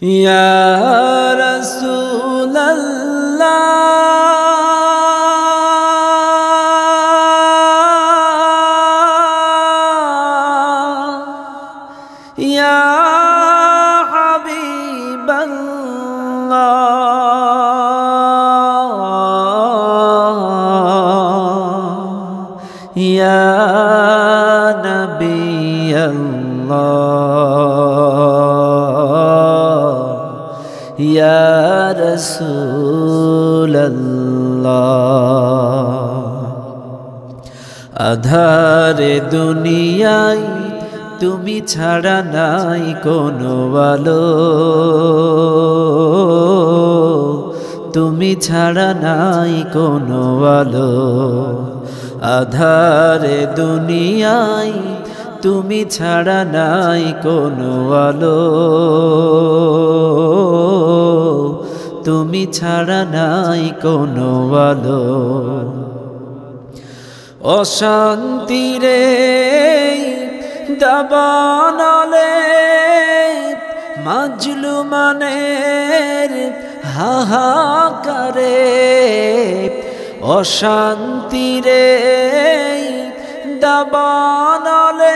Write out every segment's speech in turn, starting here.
Ya Rasulallah, Ya Habiballah, Ya Nabi Allah, Ya Rasulallah। আধারে দুনিয়ায় তুমি ছাড়া নাই কোনো আলো, তুমি ছাড়া নাই কোনো আলো। আধারে দুনিয়ায় তুমি ছাড়া নাই কোনো আলো, তুমি ছাড়া নাই কোনো আলো। অশান্তিরে দাবানলে মাজলুমানের হাহাকারে, অশান্তিরে দাবানলে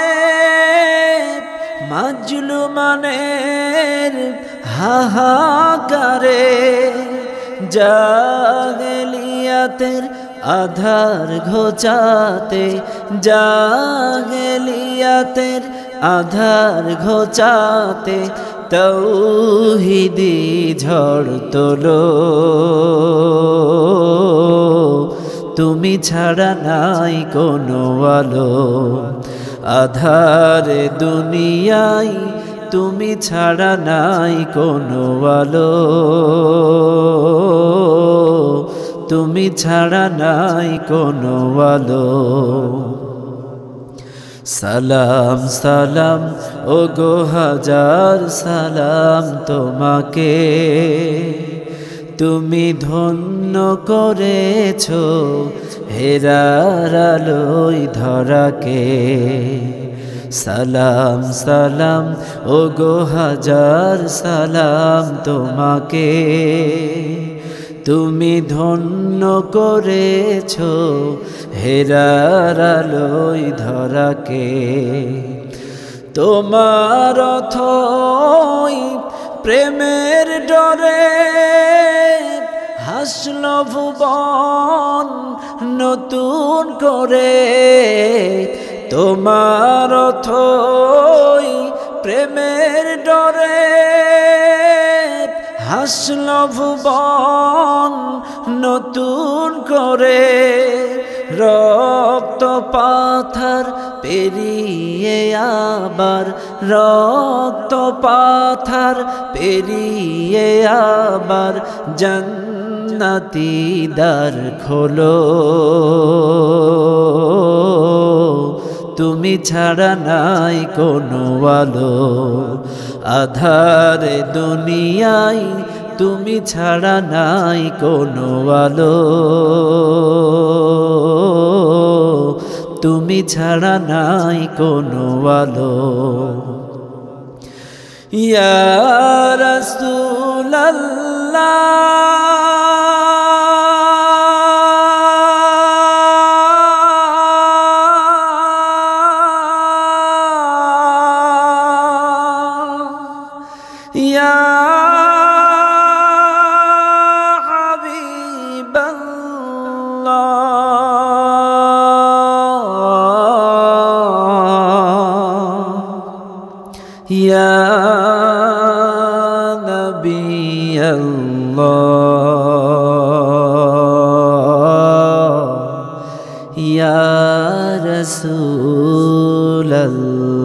মাজলুমানের হাহাকারে, জাহেলিয়াতের আধার ঘোচাতে, জাহেলিয়াতের আধার ঘোচাতে তৌহিদি ঝড় তোলো, তুমি ছাড়া নাই কোনো আলো। আধারে দুনিয়ায় তুমি ছাড়া নাই কোনো আলো, তুমি ছাড়া নাই কোনো আলো। সালাম সালাম ও গো হাজার সালাম তোমাকে, তুমি ধন্য করেছো হেরার আলোয় ধরাকে। সালাম সালাম ও গো হাজার সালাম তোমাকে, তুমি ধন্য করেছো হেরার আলোয় ধরাকে। তোমার অথই প্রেমের ডরে হাসল ভুবন নতুন করে, তোমার অথই প্রেমের ডরে হাসল ভুবন নতুন করে। রক্ত পাথর পেরিয়ে আবার, রক্ত পাথর পেরিয়ে আবার জান্নাতি দ্বার খোলো, তুমি ছাড়া নাই কোনো আলো। আধারে দুনিয়ায় তুমি ছাড়া নাই কোনো আলো, তুমি ছাড়া নাই কোনো আলো। ইয়া রাসূলাল্লাহ, ইয়া ইয়া নবী আল্লাহ, ইয়া রাসূল আল্লাহ।